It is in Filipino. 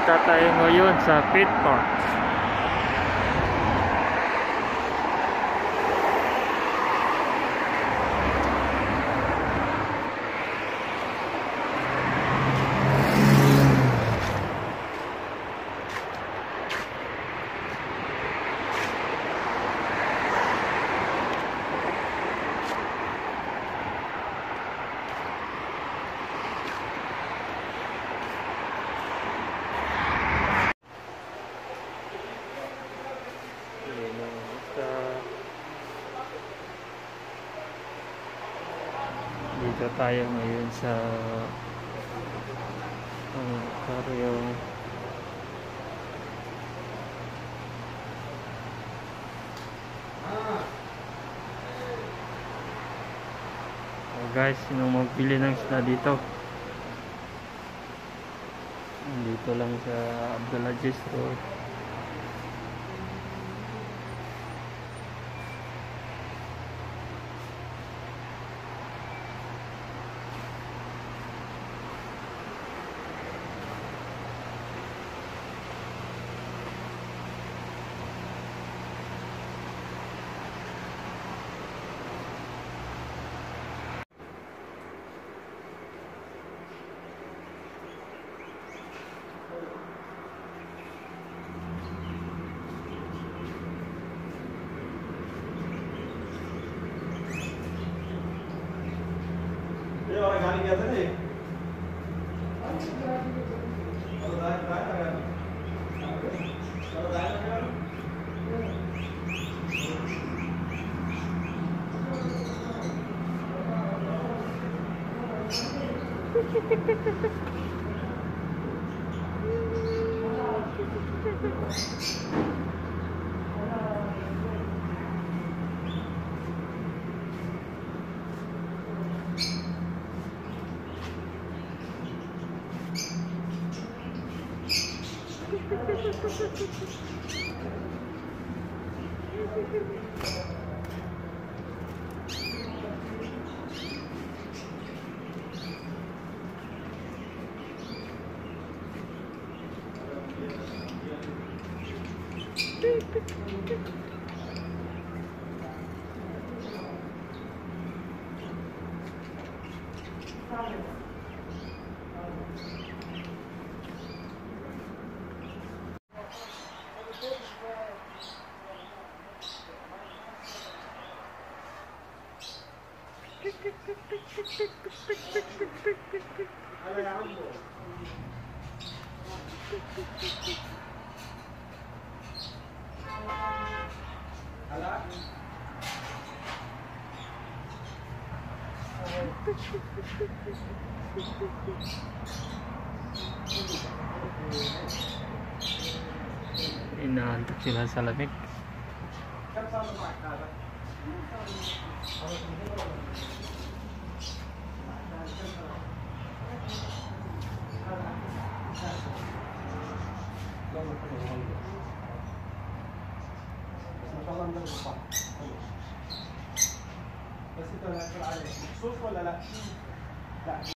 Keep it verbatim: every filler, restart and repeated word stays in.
Punta tayo ngayon sa pet park. Dito tayo ngayon sa uh, karyo. Oh guys, sino magbili ng isda dito? Dito lang sa Abdulaziz Road. orang galing biasa nih. Kalau tahan tahan kan. Kalau tahan kan. Inaantok sila sa lamig. بس انت لا